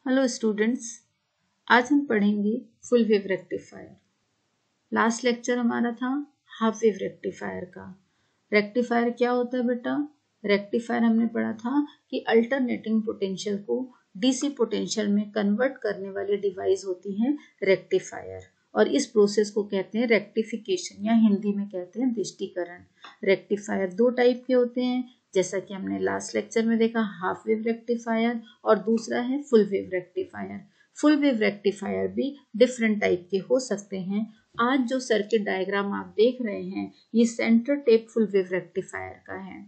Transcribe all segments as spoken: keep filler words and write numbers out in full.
Hello students, आज हम पढ़ेंगे full wave rectifier. Last lecture हमारा था हाफ वेव रेक्टिफायर का। रेक्टिफायर क्या होता है बेटा? रेक्टिफायर हमने पढ़ा था कि अल्टरनेटिंग पोटेंशियल को डीसी पोटेंशियल में कन्वर्ट करने वाली डिवाइस होती है रेक्टिफायर, और इस प्रोसेस को कहते हैं रेक्टिफिकेशन या हिंदी में कहते हैं दृष्टिकरण। रेक्टिफायर दो टाइप के होते हैं, जैसा कि हमने लास्ट लेक्चर में देखा, हाफ वेव रेक्टिफायर और दूसरा है full wave rectifier. Full wave rectifier भी डिफरेंट टाइप के हो सकते हैं। आज जो सर्किट डायग्राम आप देख रहे हैं ये centre tap full wave rectifier का है।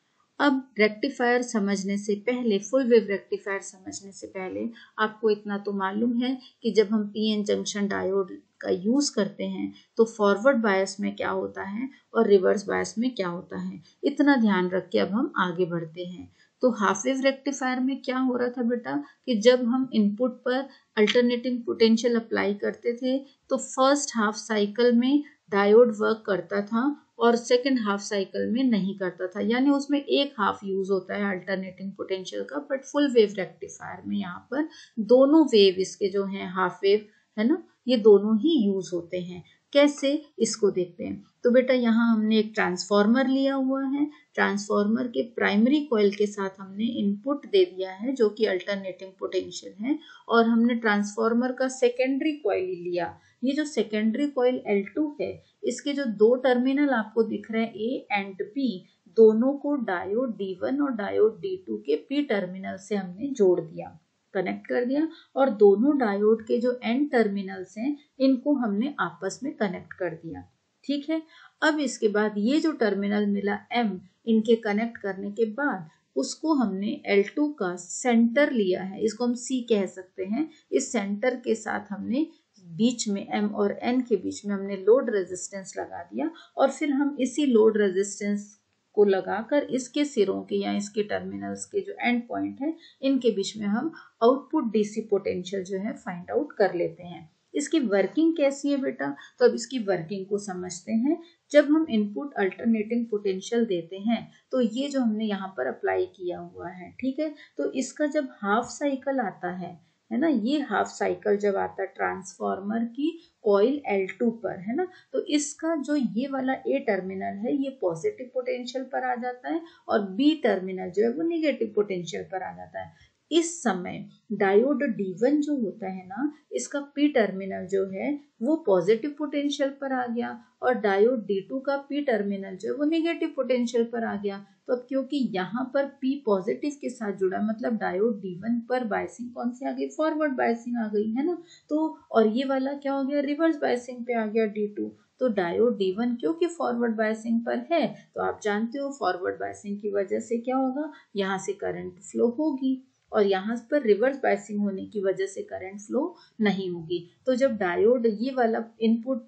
अब रेक्टिफायर समझने से पहले, फुल वेव रेक्टिफायर समझने से पहले आपको इतना तो मालूम है कि जब हम पीएन जंक्शन डायोड का यूज करते हैं तो फॉरवर्ड बायस में क्या होता है और रिवर्स बायस में क्या होता है। इतना ध्यान रख के अब हम आगे बढ़ते हैं। तो हाफ वेव रेक्टिफायर में क्या हो रहा था बेटा कि जब हम इनपुट पर अल्टरनेटिंग पोटेंशियल अप्लाई करते थे तो फर्स्ट हाफ साइकिल में डायोड वर्क करता था और सेकेंड हाफ साइकिल में नहीं करता था, यानी उसमें एक हाफ यूज होता है अल्टरनेटिंग पोटेंशियल का। बट फुल वेव रेक्टिफायर में यहाँ पर दोनों वेव इसके जो हैं हाफ वेव है ना, ये दोनों ही यूज होते हैं। कैसे, इसको देखते हैं। तो बेटा यहाँ हमने एक ट्रांसफॉर्मर लिया हुआ है। ट्रांसफॉर्मर के प्राइमरी कॉइल के साथ हमने इनपुट दे दिया है जो कि अल्टरनेटिंग पोटेंशियल है, और हमने ट्रांसफॉर्मर का सेकेंडरी कॉइल लिया। ये जो सेकेंडरी कॉइल एल टू है, इसके जो दो टर्मिनल आपको दिख रहे हैं ए एंड बी, दोनों को डायोड डी वन और डायोड डी टू के पी टर्मिनल से हमने जोड़ दिया, कनेक्ट कर दिया, और दोनों डायोड के जो एन टर्मिनल्स हैं इनको हमने आपस में कनेक्ट कर दिया। ठीक है। अब इसके बाद ये जो टर्मिनल मिला एम, इनके कनेक्ट करने के बाद उसको हमने एल टू का सेंटर लिया है, इसको हम सी कह सकते हैं। इस सेंटर के साथ हमने बीच में एम और एन के बीच में हमने लोड रेजिस्टेंस लगा दिया, और फिर हम इसी लोड रेजिस्टेंस को लगाकर इसके सिरों के या इसके टर्मिनल्स के जो एंड पॉइंट है इनके बीच में हम आउटपुट डीसी पोटेंशियल जो है फाइंड आउट कर लेते हैं। इसकी वर्किंग कैसी है बेटा? तो अब इसकी वर्किंग को समझते हैं। जब हम इनपुट अल्टरनेटिंग पोटेंशियल देते हैं तो ये जो हमने यहाँ पर अप्लाई किया हुआ है, ठीक है, तो इसका जब हाफ साइकिल आता है है ना, ये हाफ साइकिल जब आता है ट्रांसफॉर्मर की कॉइल एल टू पर, है ना, तो इसका जो ये वाला ए टर्मिनल है ये पॉजिटिव पोटेंशियल पर आ जाता है और बी टर्मिनल जो है वो नेगेटिव पोटेंशियल पर आ जाता है। इस समय डायोड डी वन जो होता है ना, इसका पी टर्मिनल जो है वो पॉजिटिव पोटेंशियल पर आ गया, और डायोड डी टू का पी टर्मिनल जो है वो नेगेटिव पोटेंशियल पर आ गया। तो अब क्योंकि यहाँ पर P पॉजिटिव के साथ जुड़ा, मतलब डायोड डी वन पर बायसिंग कौन सी आ गई? फॉरवर्ड बायसिंग आ गई, है ना। तो और ये वाला क्या हो गया? रिवर्स बायसिंग पे आ गया डी टू। तो डायोड डी वन क्योंकि फॉरवर्ड बायसिंग पर है, तो आप जानते हो फॉरवर्ड बायसिंग की वजह से क्या होगा, यहाँ से करंट फ्लो होगी, और यहाँ पर रिवर्स बायसिंग होने की वजह से करंट फ्लो नहीं होगी। तो जब डायोड ये वाला इनपुट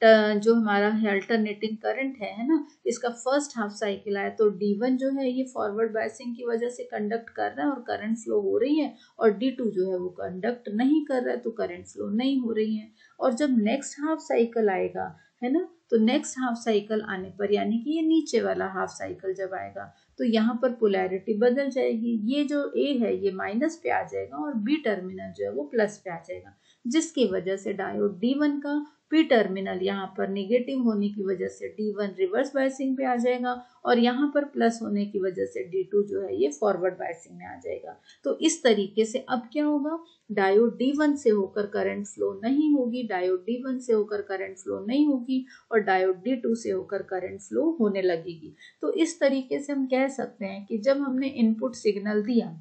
जो हमारा है अल्टरनेटिंग करंट है है ना, इसका फर्स्ट हाफ साइकिल आया तो डी वन जो है ये फॉरवर्ड बायसिंग की वजह से कंडक्ट कर रहा है और करंट फ्लो हो रही है, और डी टू जो है वो कंडक्ट नहीं कर रहा है तो करंट फ्लो नहीं हो रही है। और जब नेक्स्ट हाफ साइकिल आएगा, है ना, तो नेक्स्ट हाफ साइकिल आने पर, यानी कि ये नीचे वाला हाफ साइकिल जब आएगा तो यहाँ पर पोलैरिटी बदल जाएगी। ये जो ए है ये माइनस पे आ जाएगा और बी टर्मिनल जो है वो प्लस पे आ जाएगा, जिसकी वजह से डायोड डी वन का पी टर्मिनल यहाँ पर नेगेटिव होने की वजह से डी वन रिवर्स बायसिंग पे आ जाएगा, और यहाँ पर प्लस होने की वजह से डी टू जो है ये फॉरवर्ड बायसिंग में आ जाएगा। तो इस तरीके से अब क्या होगा, डायोड डी वन से होकर करंट फ्लो नहीं होगी, डायोड डी वन से होकर करंट फ्लो नहीं होगी, और डायोड डी टू से होकर करंट फ्लो होने लगेगी। तो इस तरीके से हम कह सकते हैं कि जब हमने इनपुट सिग्नल दिया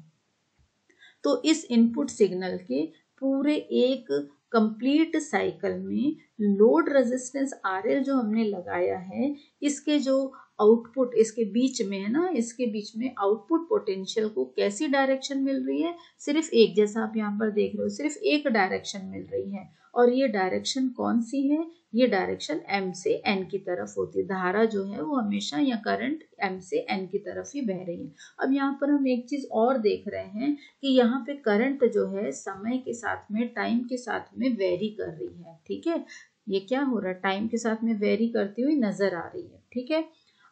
तो इस इनपुट सिग्नल के पूरे एक कंप्लीट साइकिल में लोड रेजिस्टेंस आर एल जो हमने लगाया है, इसके जो आउटपुट इसके बीच में है ना, इसके बीच में आउटपुट पोटेंशियल को कैसी डायरेक्शन मिल रही है? सिर्फ एक, जैसा आप यहाँ पर देख रहे हो, सिर्फ एक डायरेक्शन मिल रही है, और ये डायरेक्शन कौन सी है? ये डायरेक्शन एम से एन की तरफ होती है। धारा जो है वो हमेशा, या करंट एम से एन की तरफ ही बह रही है। अब यहाँ पर हम एक चीज और देख रहे हैं कि यहाँ पे करंट जो है समय के साथ में, टाइम के साथ में वेरी कर रही है, ठीक है। ये क्या हो रहा है? टाइम के साथ में वेरी करती हुई नजर आ रही है, ठीक है।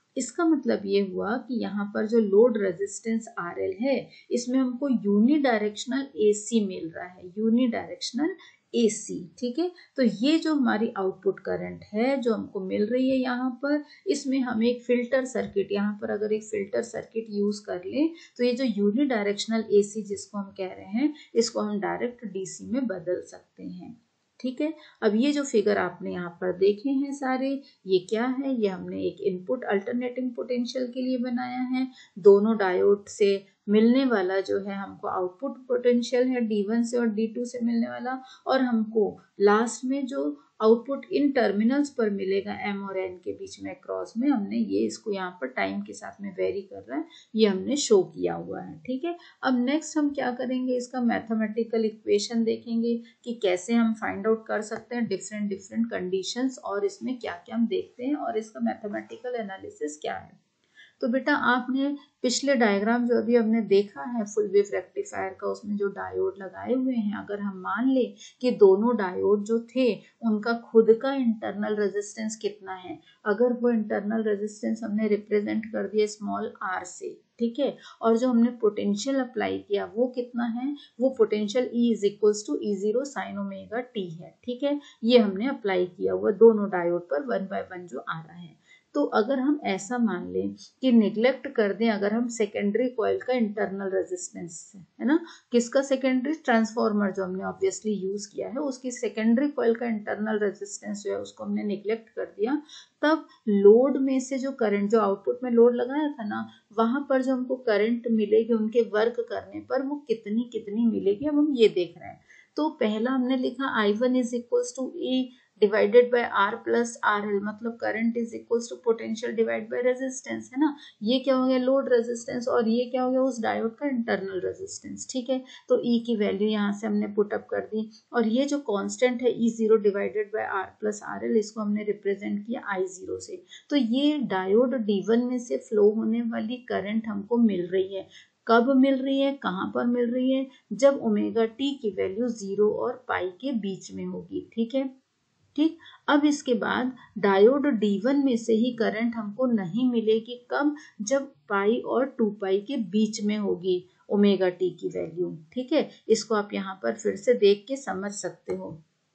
इसका मतलब ये हुआ कि यहाँ पर जो लोड रेजिस्टेंस आर एल है इसमें हमको यूनी डायरेक्शनल ए सी मिल रहा है, यूनी डायरेक्शनल ए सी, ठीक है। तो ये जो हमारी आउटपुट करंट है जो हमको मिल रही है यहाँ पर, इसमें हम एक फिल्टर सर्किट, यहाँ पर अगर एक फिल्टर सर्किट यूज कर ले तो ये जो यूनी डायरेक्शनल ए सी जिसको हम कह रहे हैं इसको हम डायरेक्ट डी सी में बदल सकते हैं, ठीक है। अब ये जो फिगर आपने यहाँ पर देखे हैं सारे, ये क्या है, ये हमने एक इनपुट अल्टरनेटिंग पोटेंशियल के लिए बनाया है। दोनों डायोड से मिलने वाला जो है हमको आउटपुट पोटेंशियल है डी वन से और डी टू से मिलने वाला, और हमको लास्ट में जो आउटपुट इन टर्मिनल्स पर मिलेगा एम और एन के बीच में क्रॉस में, हमने ये इसको यहाँ पर टाइम के साथ में वेरी कर रहा है, ये हमने शो किया हुआ है, ठीक है। अब नेक्स्ट हम क्या करेंगे, इसका मैथमेटिकल इक्वेशन देखेंगे कि कैसे हम फाइंड आउट कर सकते हैं डिफरेंट डिफरेंट कंडीशंस, और इसमें क्या क्या हम देखते हैं और इसका मैथमेटिकल एनालिसिस क्या है। तो बेटा आपने पिछले डायग्राम जो अभी हमने देखा है फुल वेव रेक्टिफायर का, उसमें जो डायोड लगाए हुए हैं, अगर हम मान ले कि दोनों डायोड जो थे उनका खुद का इंटरनल रेजिस्टेंस कितना है, अगर वो इंटरनल रेजिस्टेंस हमने रिप्रेजेंट कर दिया स्मॉल आर से, ठीक है, और जो हमने पोटेंशियल अप्लाई किया वो कितना है, वो potential E is equals to E zero sine omega t है, ठीक है। ये हमने अप्लाई किया हुआ दोनों डायोड पर वन बाय वन जो आ रहा है। तो अगर हम ऐसा मान लें कि निग्लेक्ट कर दें, अगर हम सेकेंडरी कॉइल का इंटरनल रेजिस्टेंस है ना, किसका सेकेंडरी, ट्रांसफॉर्मर जो हमने ऑब्वियसली यूज किया है उसकी सेकेंडरी कॉइल का इंटरनल रेजिस्टेंस जो है उसको हमने निग्लेक्ट कर दिया, तब लोड में से जो करंट, जो आउटपुट में लोड लगाया था ना, वहां पर जो हमको करंट मिलेगी उनके वर्क करने पर वो कितनी कितनी मिलेगी, अब हम ये देख रहे हैं। तो पहला हमने लिखा I one is equals to E divided by R plus R L, मतलब current is equals to potential divide by resistance, है ना। ये क्या हो गया, लोड रेजिस्टेंस, और ये क्या हो गया, उस डायोड का इंटरनल रेजिस्टेंस, ठीक है। तो E की वैल्यू यहाँ से हमने पुट अप कर दी, और ये जो कांस्टेंट है E zero divided by R plus R L, इसको हमने रिप्रेजेंट किया आई जीरो से। तो ये डायोड डी वन में से फ्लो होने वाली करंट हमको मिल रही है, कब मिल रही है, कहाँ पर मिल रही है, जब ओमेगा टी की वैल्यू जीरो और पाई के बीच में होगी, ठीक है। ठीक, अब इसके बाद डायोड डी वन में से ही करंट हमको नहीं मिलेगी, कब, जब पाई और टू पाई के बीच में होगी ओमेगा टी की वैल्यू, ठीक है। इसको आप यहाँ पर फिर से देख के समझ सकते हो,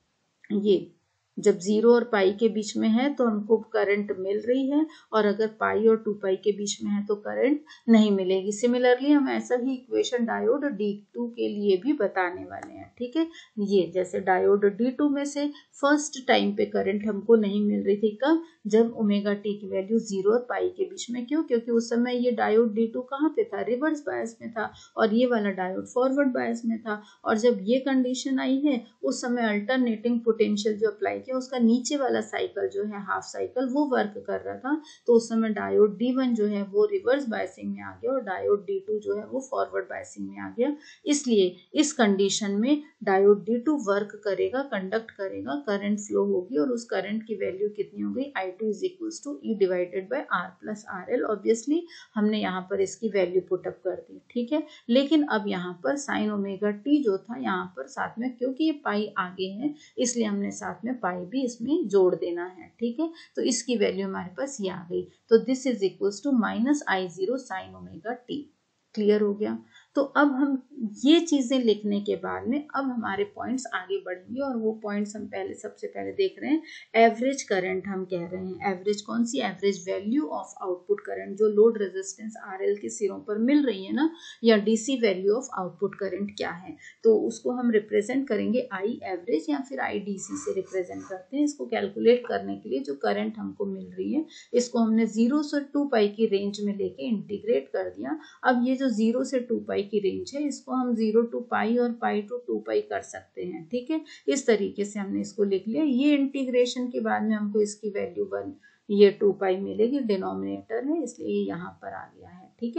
ये जब जीरो और पाई के बीच में है तो हमको करंट मिल रही है, और अगर पाई और टू पाई के बीच में है तो करंट नहीं मिलेगी। सिमिलरली हम ऐसा ही इक्वेशन डायोड डी टू के लिए भी बताने वाले हैं, ठीक है। ये जैसे डायोड डी टू में से फर्स्ट टाइम पे करंट हमको नहीं मिल रही थी, कब, जब ओमेगा टी की वैल्यू जीरो और पाई के बीच में, क्यों, क्योंकि उस समय ये डायोड डी टू कहाँ पे था, रिवर्स बायस में था, और ये वाला डायोड फॉरवर्ड बायस में था। और जब ये कंडीशन आई है उस समय अल्टरनेटिंग पोटेंशियल जो अप्लाई किया उसका नीचे वाला साइकिल जो है हाफ साइकिल वो वर्क कर रहा था, तो उस समय डायोड डी वन जो है वो रिवर्स बायसिंग में आ गया और डायोड डी टू जो है वो फॉरवर्ड बायसिंग में आ गया। इसलिए इस कंडीशन में डायोड डी टू वर्क करेगा, कंडक्ट करेगा, करंट फ्लो होगी, और उस करंट की वैल्यू कितनी हो गई, I two is equals to E divided by R plus R L. Obviously हमने यहाँ पर इसकी वैल्यू पुटअप कर दी, ठीक है। लेकिन अब यहाँ पर साइन ओमेगा टी जो था यहाँ पर साथ में, क्योंकि ये पाई आगे है इसलिए हमने साथ में पाई भी इसमें जोड़ देना है, ठीक है। तो इसकी वैल्यू हमारे पास ये आ गई, तो this is equals to minus I zero sine omega T. Clear हो गया। तो अब हम ये चीजें लिखने के बाद में अब हमारे पॉइंट्स आगे बढ़ेंगे, और वो पॉइंट्स हम पहले सबसे पहले देख रहे हैं एवरेज करंट। हम कह रहे हैं एवरेज कौन सी, average value of output current, जो लोड रेजिस्टेंस आरएल के सिरों पर मिल रही है ना, या DC value of output current क्या है, तो उसको हम रिप्रेजेंट करेंगे आई एवरेज या फिर आई डीसी से रिप्रेजेंट करते हैं। इसको कैलकुलेट करने के लिए जो करंट हमको मिल रही है इसको हमने जीरो से टू पाई की रेंज में लेके इंटीग्रेट कर दिया। अब ये जो जीरो से टू पाई की रेंज है इसको हम जीरो टू पाई और पाई टू टू पाई कर सकते हैं, ठीक है। इस तरीके से हमने इसको लिख लिया। ये इंटीग्रेशन के बाद में हमको इसकी वैल्यू वन, ये टू पाई मिलेगी, डिनोमिनेटर है इसलिए यहाँ पर आ गया है, ठीक है।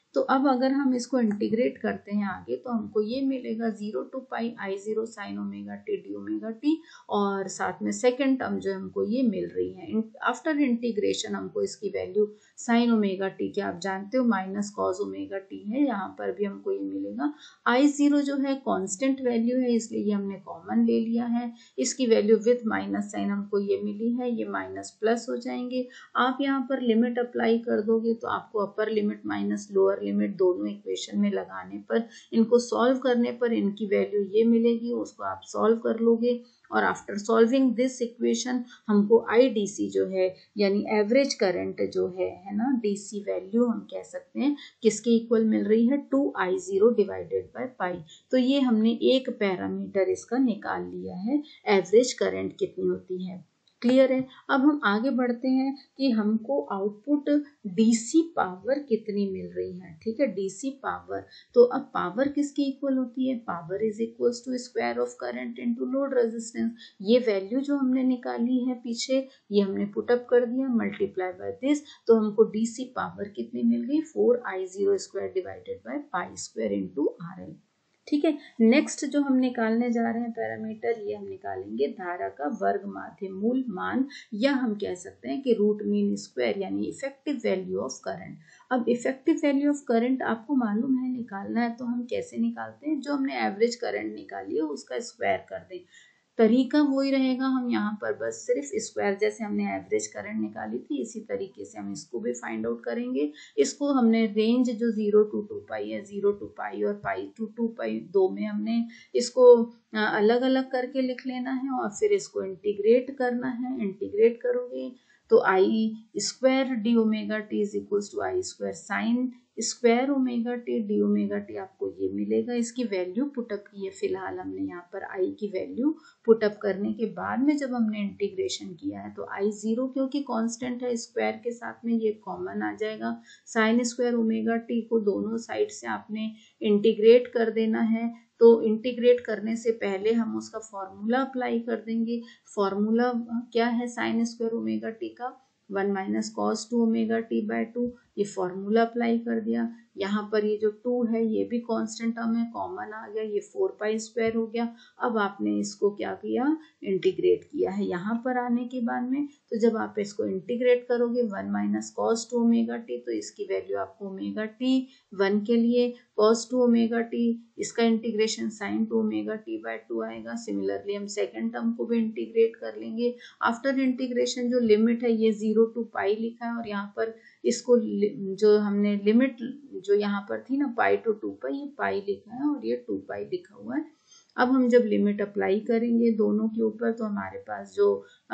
तो अब अगर हम इसको इंटीग्रेट करते हैं आगे तो हमको ये मिलेगा zero two pi I zero sine omega T D omega T, और साथ में सेकेंड टर्म जो हमको ये मिल रही है। आफ्टर इंटीग्रेशन हमको इसकी वैल्यू साइन ओमेगा टी के आप जानते हो माइनस कॉस ओमेगा टी है, यहाँ पर भी हमको ये मिलेगा। आई जीरो जो है कांस्टेंट वैल्यू है इसलिए ये हमने कॉमन ले लिया है, इसकी वैल्यू विथ माइनस साइन हमको ये मिली है, ये माइनस प्लस हो जाएंगे। आप यहाँ पर लिमिट अप्लाई कर दोगे तो आपको upper limit minus lower limit दोनों इक्वेशन में लगाने पर, इनको सॉल्व करने पर इनकी वैल्यू ये मिलेगी, उसको आप सॉल्व कर लोगे। और आफ्टर सॉल्विंग दिस इक्वेशन हमको आई डी सी जो है यानी एवरेज करंट जो है है ना डीसी वैल्यू हम कह सकते हैं किसके इक्वल मिल रही है, two I zero divided by pi. तो ये हमने एक पैरामीटर इसका निकाल लिया है, एवरेज करंट कितनी होती है। क्लियर है। अब हम आगे बढ़ते हैं कि हमको आउटपुट डीसी पावर कितनी मिल रही है। ठीक है, डीसी पावर, तो अब पावर किसकी इक्वल होती है, power is equals to square of current into load resistance. ये वैल्यू जो हमने निकाली है पीछे ये हमने पुटअप कर दिया, मल्टीप्लाई बाय दिस, तो हमको डीसी पावर कितनी मिल गई, four I zero square divided by pi square into R L. ठीक है, नेक्स्ट जो हम निकालने जा रहे हैं पैरामीटर, ये हम निकालेंगे धारा का वर्ग माध्य मूल मान, या हम कह सकते हैं कि रूट मीन स्क्वायर यानी इफेक्टिव वैल्यू ऑफ करंट। अब इफेक्टिव वैल्यू ऑफ करंट आपको मालूम है निकालना है, तो हम कैसे निकालते हैं, जो हमने एवरेज करंट निकाली है उसका स्क्वायर कर दें। तरीका वही रहेगा, हम यहाँ पर बस सिर्फ स्क्वायर, जैसे हमने एवरेज करंट निकाली थी इसी तरीके से हम इसको भी फाइंड आउट करेंगे। इसको हमने रेंज जो जीरो टू टू पाई है, जीरो टू पाई और पाई टू टू पाई दो में हमने इसको अलग अलग करके लिख लेना है और फिर इसको इंटीग्रेट करना है। इंटीग्रेट करोगे तो I square D omega T is equals to I square sine square omega T D omega T, आपको ये मिलेगा। इसकी वैल्यू पुटअप की है, फिलहाल हमने यहाँ पर आई की वैल्यू पुटअप करने के बाद में जब हमने इंटीग्रेशन किया है तो आई जीरो क्योंकि कांस्टेंट है स्क्वायर के साथ में ये कॉमन आ जाएगा। साइन स्क्वायर ओमेगा टी को दोनों साइड से आपने इंटीग्रेट कर देना है, तो इंटीग्रेट करने से पहले हम उसका फॉर्मूला अप्लाई कर देंगे। फॉर्मूला क्या है साइन स्क्वायर ओमेगा टी का, one minus cos two omega T by two, ये फॉर्मूला अप्लाई कर दिया। यहाँ पर ये जो टू है ये भी कांस्टेंट टर्म है, कॉमन आ गया, ये फोर पाई स्क्वायर हो गया। अब आपने इसको क्या किया, इंटीग्रेट किया है यहाँ पर आने के बाद में, तो जब आप इसको इंटीग्रेट करोगे one minus cos two omega T, तो इसकी वैल्यू आपको ओमेगा टी वन के लिए कॉस टू ओमेगा टी, इसका integration sine two omega T by two आएगा। सिमिलरली हम सेकेंड टर्म को भी इंटीग्रेट कर लेंगे। आफ्टर इंटीग्रेशन जो लिमिट है ये जीरो टू पाई लिखा है, और यहाँ पर इसको जो हमने लिमिट जो यहाँ पर थी ना पाई टू टू पाई, ये पाई लिखा है और ये टू पाई लिखा हुआ है। अब हम जब लिमिट अप्लाई करेंगे दोनों के ऊपर तो हमारे पास जो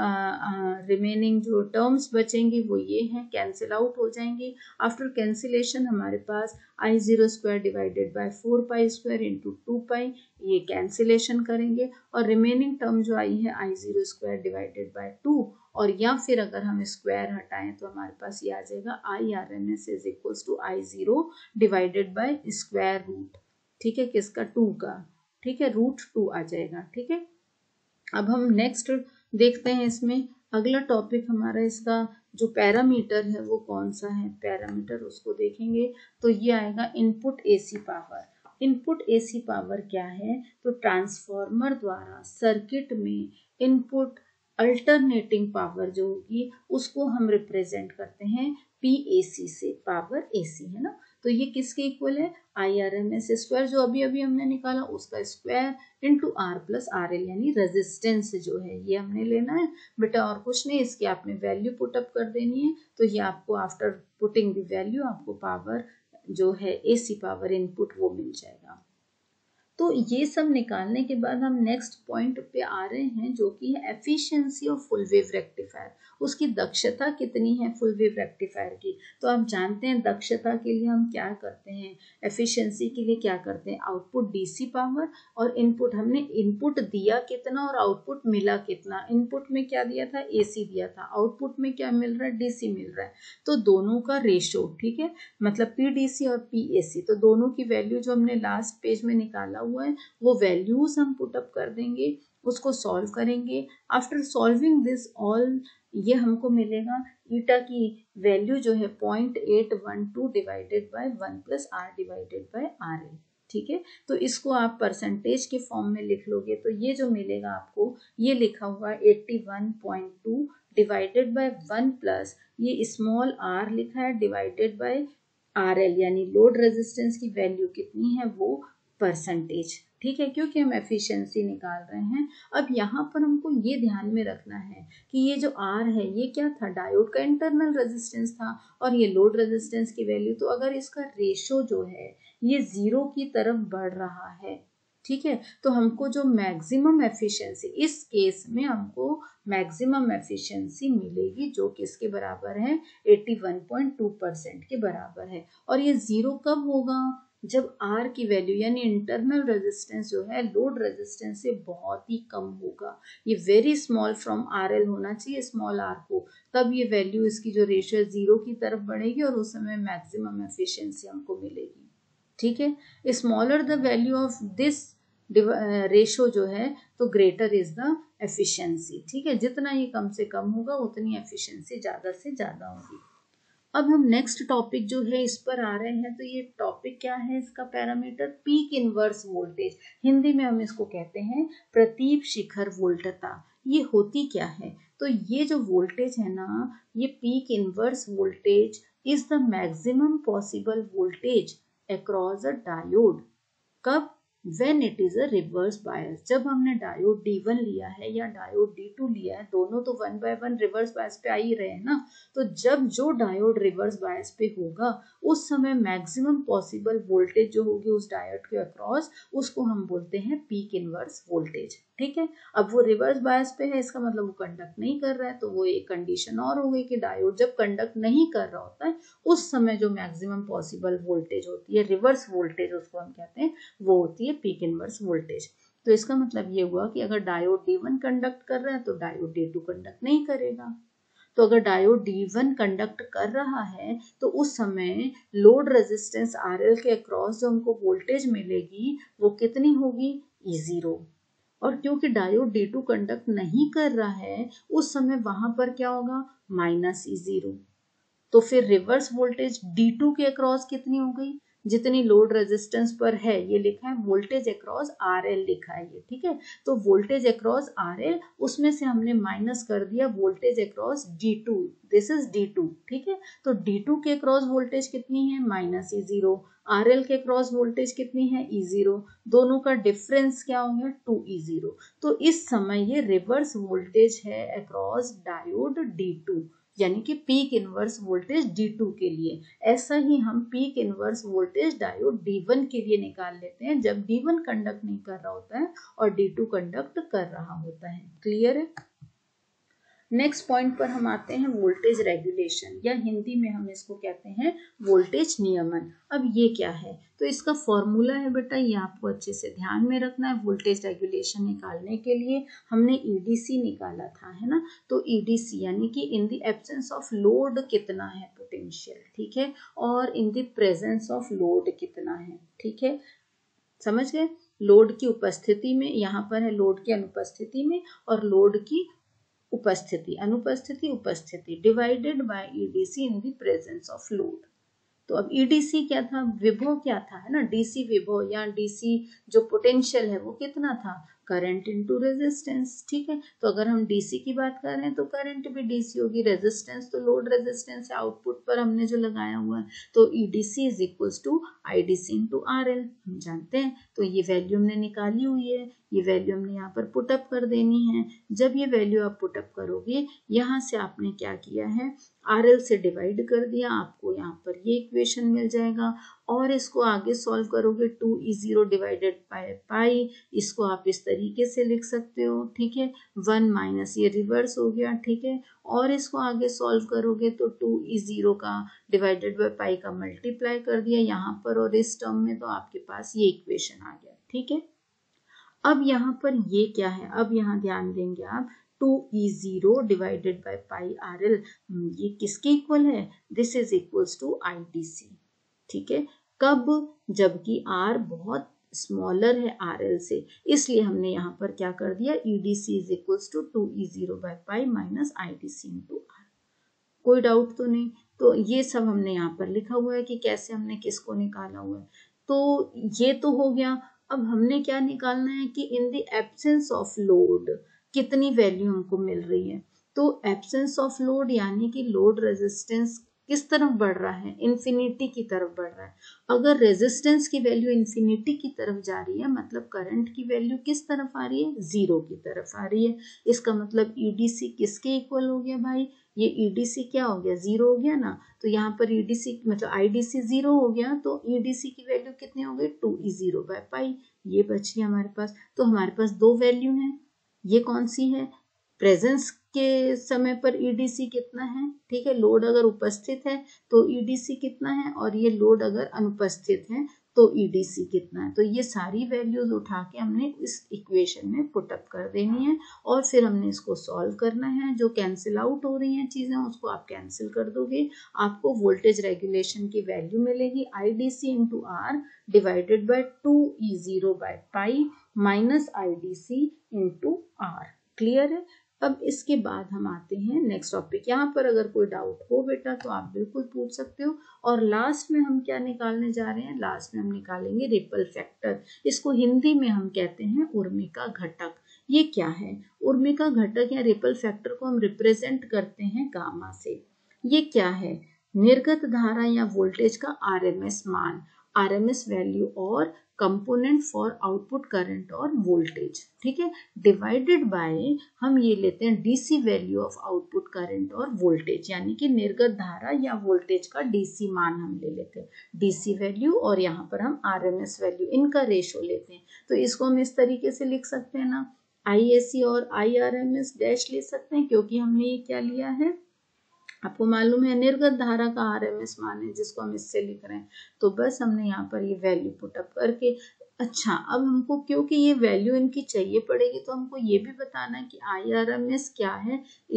रिमेनिंग जो टर्म्स बचेंगी वो ये हैं, कैंसिल आउट हो जाएंगी। आफ्टर कैंसिलेशन हमारे पास I zero square divided by four pi square into two pi, ये कैंसिलेशन करेंगे और रिमेनिंग टर्म जो आई है I zero square divided by two, और या फिर अगर हम स्क्वायर हटाएं तो हमारे पास ये आ जाएगा I R M S is equals to I zero divided by square root, ठीक है, किसका, टू का, ठीक है, रूट टू आ जाएगा। ठीक है, अब हम नेक्स्ट देखते हैं, इसमें अगला टॉपिक हमारा इसका जो पैरामीटर है वो कौन सा है, पैरामीटर उसको देखेंगे तो ये आएगा input AC power. Input AC power क्या है, तो ट्रांसफॉर्मर द्वारा सर्किट में इनपुट अल्टरनेटिंग पावर जो होगी उसको हम रिप्रेजेंट करते हैं पी ए सी से, पावर एसी है ना, तो ये किसके इक्वल है, I R M S square जो अभी अभी हमने निकाला उसका square into R plus R L यानी रेजिस्टेंस जो है ये हमने लेना है बेटा, और कुछ नहीं, इसकी आपने वैल्यू पुटअप कर देनी है। तो ये आपको आफ्टर पुटिंग द वैल्यू आपको पावर जो है एसी पावर इनपुट वो मिल जाएगा। तो ये सब निकालने के बाद हम नेक्स्ट पॉइंट पे आ रहे हैं जो कि है efficiency of full wave rectifier, उसकी दक्षता कितनी है फुल वेव रेक्टिफायर की। तो आप जानते हैं दक्षता के लिए हम क्या करते हैं, एफिशिएंसी के लिए क्या करते हैं, आउटपुट डीसी पावर और इनपुट, हमने इनपुट दिया कितना और आउटपुट मिला कितना। इनपुट में क्या दिया था, एसी दिया था, आउटपुट में क्या मिल रहा है, डीसी मिल रहा है, तो दोनों का रेशो, ठीक है, मतलब पीडीसी और पीएसी, तो दोनों की वैल्यू जो हमने लास्ट पेज में निकाला हुआ है वो वैल्यूज हम पुटअप कर देंगे उसको सॉल्व करेंगे। आफ्टर सॉल्विंग दिस ऑल ये हमको मिलेगा ईटा की वैल्यू जो है point eight one two divided by one plus R divided by R L. ठीक है, तो इसको आप परसेंटेज के फॉर्म में लिख लोगे तो ये जो मिलेगा आपको, ये लिखा हुआ eighty one point two divided by one plus ये स्मॉल आर लिखा है डिवाइडेड बाय आर एल, यानी लोड रेजिस्टेंस की वैल्यू कितनी है वो परसेंटेज। ठीक है, क्योंकि हम एफिशिएंसी निकाल रहे हैं। अब यहाँ पर हमको ये ध्यान में रखना है कि ये जो आर है ये क्या था, डायोड का इंटरनल रेजिस्टेंस था और ये लोड रेजिस्टेंस की वैल्यू। तो अगर इसका रेशो जो है ये जीरो की तरफ बढ़ रहा है, ठीक है, तो हमको जो मैक्सिमम एफिशिएंसी, इस केस में हमको मैक्सिमम एफिशिएंसी मिलेगी जो किसके बराबर है, इक्यासी पॉइंट टू परसेंट के बराबर है। और ये जीरो कब होगा, जब R की वैल्यू यानी इंटरनल रेजिस्टेंस जो है लोड रेजिस्टेंस से बहुत ही कम होगा। ये very small from R L होना चाहिए, स्मॉल r को, तब ये वैल्यू इसकी जो रेशियो है जीरो की तरफ बढ़ेगी और उस समय मैक्सिमम एफिशिएंसी हमको मिलेगी। ठीक है, smaller the value of this ratio जो है तो ग्रेटर इज द एफिशिएंसी। ठीक है, जितना ये कम से कम होगा उतनी एफिशिएंसी ज्यादा से ज्यादा होगी। अब हम नेक्स्ट टॉपिक जो है इस पर आ रहे हैं। तो ये टॉपिक क्या है, इसका parameter peak inverse voltage, Hindi में हम इसको कहते हैं प्रतीप शिखर वोल्टता। ये होती क्या है, तो ये जो वोल्टेज है ना, ये peak inverse voltage is the maximum possible voltage across a diode. कब, when it is a reverse bias, जब हमने डायोड डी वन लिया है या डायोड डी टू लिया है, दोनों तो one by one reverse bias पे आ ही रहे हैं ना, तो जब जो डायोड रिवर्स बायस पे होगा उस समय मैक्सिमम पॉसिबल वोल्टेज जो होगी उस डायोड के अक्रॉस, उसको हम बोलते हैं पीक इनवर्स वोल्टेज। ठीक है, अब वो रिवर्स बायस पे है, इसका मतलब वो कंडक्ट नहीं कर रहा है, तो वो एक कंडीशन और हो गई कि डायोड जब कंडक्ट नहीं कर रहा होता है उस समय जो मैक्सिमम पॉसिबल वोल्टेज होती है, रिवर्स वोल्टेज उसको हम कहते हैं, वो होती है पीक इनवर्स वोल्टेज। तो इसका मतलब ये हुआ कि अगर डायोड डी वन कंडक्ट कर रहा है तो डायोड डी टू कंडक्ट नहीं करेगा। तो अगर डायोड डी वन कंडक्ट कर रहा है तो उस समय लोड रेजिस्टेंस आरएल के अक्रॉस जो हमको वोल्टेज मिलेगी वो कितनी होगी, ई जीरो। और क्योंकि डायोड डी टू कंडक्ट नहीं कर रहा है उस समय वहां पर क्या होगा, माइनस ई जीरो। तो फिर रिवर्स वोल्टेज डी टू के अक्रॉस कितनी हो गई, जितनी लोड रेजिस्टेंस पर है, ये लिखा है वोल्टेज अक्रॉस आरएल लिखा है ये। ठीक है, तो वोल्टेज अक्रॉस आरएल, उसमें से हमने माइनस कर दिया voltage across D two, this is D two. ठीक है, तो डी टू के अक्रॉस वोल्टेज कितनी है, माइनस ई जीरो। आरएल के क्रॉस वोल्टेज कितनी है, ई जीरो। दोनों का डिफरेंस क्या हो गया, टू ई जीरो। तो इस समय ये रिवर्स वोल्टेज है अक्रॉस डायोड डी टू, यानी कि peak inverse voltage D two के लिए। ऐसा ही हम peak inverse voltage diode D one के लिए निकाल लेते हैं जब डी वन कंडक्ट नहीं कर रहा होता है और डी टू कंडक्ट कर रहा होता है। क्लियर है। नेक्स्ट पॉइंट पर हम आते हैं वोल्टेज रेगुलेशन, या हिंदी में हम इसको कहते हैं वोल्टेज नियमन। अब ये क्या है, तो इसका फॉर्मूला है बेटा, ये आपको अच्छे से ध्यान में रखना है। वोल्टेज रेगुलेशन निकालने के लिए हमने ईडीसी निकाला था, है ना, तो ईडीसी यानी कि in the absence of load कितना है पोटेंशियल, ठीक है, और in the presence of load कितना है। ठीक है, समझ गए, लोड की उपस्थिति में, यहाँ पर है लोड की अनुपस्थिति में, और लोड की उपस्थिति, अनुपस्थिति, उपस्थिति, divided by EDC in the presence of load. तो अब ईडीसी क्या था, विभव क्या था, है ना, डीसी विभव या डीसी जो पोटेंशियल है वो कितना था, करंट इनटू रेजिस्टेंस। ठीक है, तो अगर हम डीसी की बात कर रहे हैं तो करंट भी डीसी होगी, रेजिस्टेंस तो लोड रेजिस्टेंस है आउटपुट पर हमने जो लगाया हुआ है, तो EDC is equals to IDC into RL, हम जानते हैं। तो ये वैल्यू हमने निकाली हुई है, ये वैल्यू हमने यहाँ पर पुटअप कर देनी है। जब ये वैल्यू आप पुटअप करोगे, यहाँ से आपने क्या किया है, आरएल से डिवाइड कर दिया, आपको यहाँ पर ये इक्वेशन मिल जाएगा। और इसको आगे सॉल्व करोगे, two E zero divided by pi, इसको आप इस तरीके से लिख सकते हो। ठीक है, वन माइनस ये रिवर्स हो गया। ठीक है, और इसको आगे सॉल्व करोगे तो टू ई जीरो का डिवाइडेड बाय पाई का मल्टीप्लाई कर दिया यहाँ पर और इस टर्म में, तो आपके पास ये इक्वेशन आ गया। ठीक है, अब यहाँ पर ये क्या है, अब यहाँ ध्यान देंगे आप, two E zero divided by pi R L, ये किसके इक्वल है, this is equals to I D C. ठीक है, कब, जबकि R बहुत स्मॉलर है आर एल से, इसलिए हमने यहाँ पर क्या कर दिया, E D C is equals to two E zero by pi minus I D C into R. कोई डाउट तो नहीं? तो ये सब हमने यहाँ पर लिखा हुआ है कि कैसे हमने किसको निकाला हुआ है। तो ये तो हो गया। अब हमने क्या निकालना है कि in the absence of load कितनी वैल्यू हमको मिल रही है। तो एब्सेंस ऑफ लोड यानी कि लोड रेजिस्टेंस किस तरफ बढ़ रहा है, इन्फिनिटी की तरफ बढ़ रहा है। अगर रेजिस्टेंस की वैल्यू इन्फिनिटी की तरफ जा रही है, मतलब करंट की वैल्यू किस तरफ आ रही है, जीरो की तरफ आ रही है। इसका मतलब ईडीसी किसके इक्वल हो गया भाई, ये ईडीसी क्या हो गया, जीरो हो गया ना। तो यहाँ पर ईडीसी मतलब आईडीसी जीरो हो गया, तो ईडीसी की वैल्यू कितनी हो गई, two E zero by pi, ये बच गया हमारे पास। तो हमारे पास दो वैल्यू हैं, ये कौन सी है, प्रेजेंस के समय पर ईडीसी कितना है, ठीक है, लोड अगर उपस्थित है तो ईडीसी कितना है, और ये लोड अगर अनुपस्थित है तो ईडीसी कितना है। तो ये सारी वैल्यूज उठा के हमने इस इक्वेशन में पुटअप कर देनी है, और फिर हमने इसको सॉल्व करना है। जो कैंसिल आउट हो रही हैं चीजें उसको आप कैंसिल कर दोगे, आपको वोल्टेज रेगुलेशन की वैल्यू मिलेगी I D C into R divided by two E zero by pi minus I D C into R. Clear है? अब इसके बाद हम आते हैं नेक्स्ट टॉपिक। यहाँ पर अगर कोई डाउट हो बेटा तो आप बिल्कुल पूछ सकते हो। और लास्ट में हम क्या निकालने जा रहे हैं, लास्ट में हम निकालेंगे रिपल फैक्टर। इसको हिंदी में हम कहते हैं उर्मिका घटक। ये क्या है, उर्मिका घटक या रिपल फैक्टर को हम रिप्रेजेंट करते हैं गामा से। ये क्या है, निर्गत धारा या वोल्टेज का आरएमएस मान, आरएमएस वैल्यू और कंपोनेंट फॉर आउटपुट करंट और वोल्टेज, ठीक है, डिवाइडेड बाय हम ये लेते हैं DC value of output current और वोल्टेज, यानी कि निर्गत धारा या वोल्टेज का डीसी मान हम ले लेते हैं, डीसी वैल्यू और यहाँ पर हम आरएमएस वैल्यू, इनका रेशो लेते हैं। तो इसको हम इस तरीके से लिख सकते हैं ना, आईएसी और आईआरएमएस डैश ले सकते हैं, क्योंकि हमने ये क्या लिया है, आपको मालूम है निर्गत धारा का आरएमएस मान है जिसको हम इससे लिख रहे हैं। तो बस हमने यहाँ पर ये वैल्यू पुटअप करके, अच्छा अब हमको क्योंकि ये वैल्यू इनकी चाहिए पड़ेगी तो हमको ये भी बताना है कि आईआरएमएस क्या है,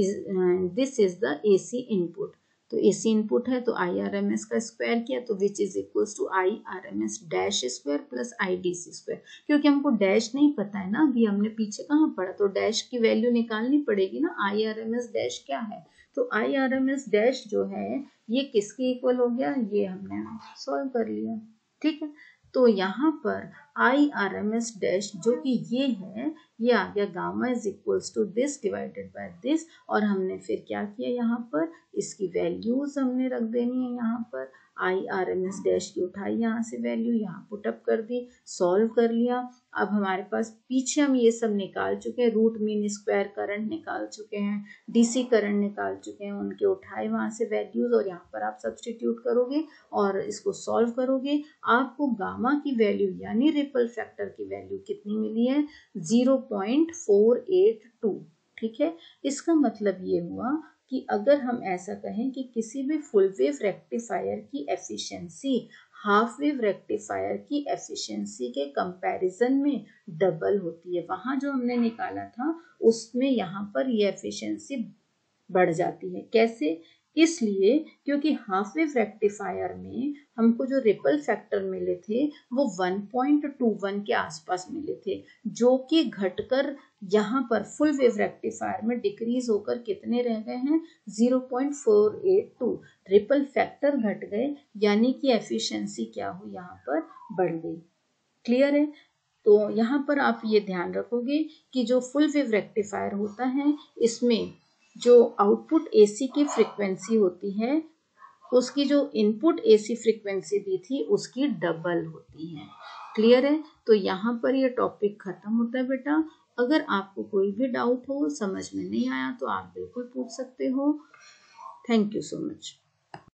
this is the AC input. तो एसी इनपुट है तो आईआरएमएस का स्क्वायर किया तो which is equals to IRMS dash square plus IDC square. क्योंकि हमको डैश नहीं पता है ना, अभी हमने पीछे कहाँ पढ़ा, तो डैश की वैल्यू निकालनी पड़ेगी ना, आईआरएमएस डैश क्या है। तो आईआरएमएस डैश जो है ये किसके इक्वल हो गया, ये हमने सॉल्व कर लिया, ठीक है। तो यहाँ पर आईआरएमएस डैश जो कि ये है, ये आ गया gamma is equals to this divided by this, और हमने फिर क्या किया, यहाँ पर इसकी वैल्यूज हमने रख देनी है, यहाँ पर I R M S dash की उठाई यहाँ से वैल्यू, यहाँ पुटअप कर दी, सॉल्व कर लिया। अब हमारे पास पीछे हम ये सब निकाल चुके हैं, रूट मीन स्क्वायर करंट निकाल चुके हैं, डीसी करंट निकाल चुके हैं, उनके उठाए वहाँ से वैल्यूज, और यहाँ पर आप सब्सटीट्यूट करोगे और इसको सॉल्व करोगे, आपको गामा की वैल्यू यानी रिपल फैक्टर की वैल्यू कितनी मिली है, zero point four eight two. ठीक है, इसका मतलब ये हुआ कि अगर हम ऐसा कहें कि किसी भी फुल वेव रेक्टिफायर की एफिशिएंसी हाफ वेव रेक्टिफायर की एफिशिएंसी के कंपैरिजन में डबल होती है, वहां जो हमने निकाला था उसमें यहाँ पर ये एफिशिएंसी बढ़ जाती है। कैसे? इसलिए क्योंकि हाफ वेव रेक्टिफायर में हमको जो रिपल फैक्टर मिले थे वो वन पॉइंट टू वन के आसपास मिले थे, जो कि घटकर यहाँ पर फुल वेव रेक्टिफायर में डिक्रीज होकर कितने रह गए हैं, zero point four eight two. Ripple factor घट गए यानी कि एफिशिएंसी क्या हुई, यहाँ पर बढ़ गई। क्लियर है? तो यहाँ पर आप ये ध्यान रखोगे कि जो फुल वेव रेक्टिफायर होता है इसमें जो आउटपुट एसी की फ्रीक्वेंसी होती है उसकी जो इनपुट एसी फ्रीक्वेंसी भी थी उसकी डबल होती है। क्लियर है? तो यहाँ पर ये टॉपिक खत्म होता है बेटा। अगर आपको कोई भी डाउट हो, समझ में नहीं आया तो आप बिल्कुल पूछ सकते हो। Thank you so much.